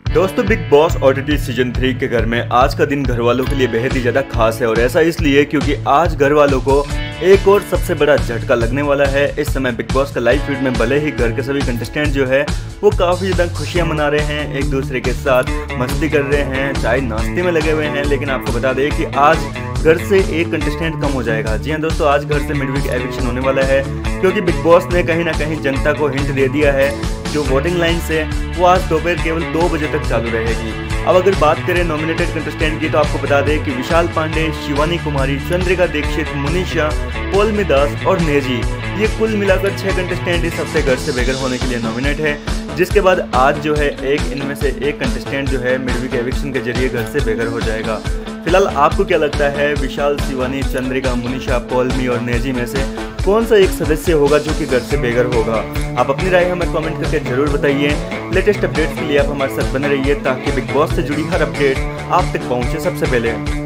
दोस्तों, big boss OTT season 3 के घर में आज का दिन घर वालों के लिए बेहद ही ज़्यादा खास है। और ऐसा इसलिए क्योंकि आज घर वालों को एक और सबसे बड़ा झटका लगने वाला है। इस समय बिग बॉस का लाइव फीड में भले ही घर के सभी कंटेस्टेंट जो है वो काफ़ी ज़्यादा खुशियां मना रहे हैं, एक दूसरे के साथ मस्ती कर रहे हैं, चाय नाश्ते में लगे हुए हैं, लेकिन आपको बता दें कि आज घर से एक कंटेस्टेंट कम हो जाएगा। जी हाँ दोस्तों, आज घर से मिड वीक एविक्शन होने वाला है क्योंकि बिग बॉस ने कहीं ना कहीं जनता को हिंट दे दिया है। जो वोटिंग लाइन्स है वो आज दोपहर केवल 2 बजे तक चालू रहेगी। अब अगर बात करें नॉमिनेटेड कंटेस्टेंट की, तो आपको बता दें कि विशाल पांडे, शिवानी कुमारी, चंद्रिका दीक्षित, मुनीषा, पौलमी दास और नेजी, ये कुल मिलाकर 6 कंटेस्टेंट इस हफ्ते घर से बेघर होने के लिए नॉमिनेट है। जिसके बाद आज जो है इनमें से एक कंटेस्टेंट जो है मिड वीक एविक्शन के जरिए घर से बेघर हो जाएगा। फिलहाल आपको क्या लगता है, विशाल, शिवानी, चंद्रिका, मुनीषा, पौलमी और नेजी में से कौन सा एक सदस्य होगा जो कि घर से बेघर होगा? आप अपनी राय हमें कमेंट करके जरूर बताइए। लेटेस्ट अपडेट्स के लिए आप हमारे साथ बने रहिए ताकि बिग बॉस से जुड़ी हर अपडेट आप तक पहुंचे सबसे पहले।